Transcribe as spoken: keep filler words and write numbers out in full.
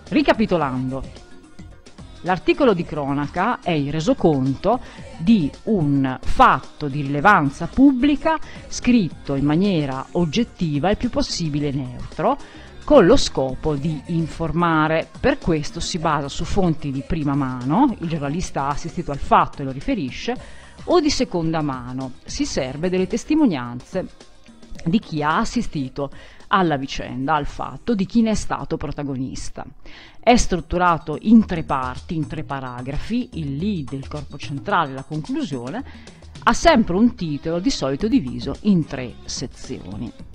Ricapitolando, l'articolo di cronaca è il resoconto di un fatto di rilevanza pubblica scritto in maniera oggettiva e il più possibile neutro, con lo scopo di informare. Per questo si basa su fonti di prima mano, il giornalista ha assistito al fatto e lo riferisce, o di seconda mano, si serve delle testimonianze di chi ha assistito alla vicenda, al fatto, di chi ne è stato protagonista. È strutturato in tre parti, in tre paragrafi, il lead, il corpo centrale e la conclusione, ha sempre un titolo di solito diviso in tre sezioni.